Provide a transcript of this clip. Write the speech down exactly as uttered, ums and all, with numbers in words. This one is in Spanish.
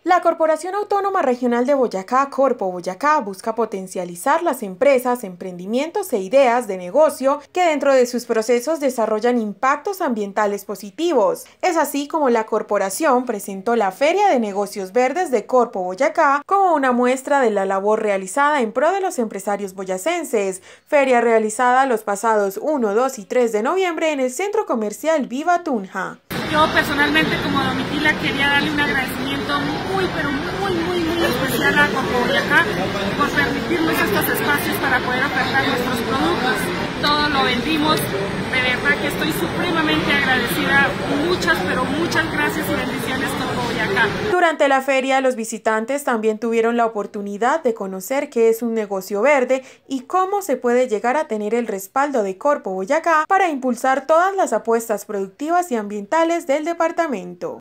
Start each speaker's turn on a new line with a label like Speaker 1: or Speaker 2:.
Speaker 1: La Corporación Autónoma Regional de Boyacá, Corpo Boyacá, busca potencializar las empresas, emprendimientos e ideas de negocio que dentro de sus procesos desarrollan impactos ambientales positivos. Es así como la corporación presentó la Feria de Negocios Verdes de Corpo Boyacá como una muestra de la labor realizada en pro de los empresarios boyacenses. Feria realizada los pasados uno, dos y tres de noviembre en el Centro Comercial Viva Tunja.
Speaker 2: Yo personalmente como Domitila quería darle un agradecimiento muy pero muy muy muy especial a Corpo Boyacá por permitirnos estos espacios para poder ofertar nuestros productos. Todo lo vendimos, de verdad que estoy supremamente agradecida. Muchas pero muchas gracias y bendiciones Corpo Boyacá.
Speaker 1: Durante la feria los visitantes también tuvieron la oportunidad de conocer qué es un negocio verde y cómo se puede llegar a tener el respaldo de Corpo Boyacá para impulsar todas las apuestas productivas y ambientales del departamento.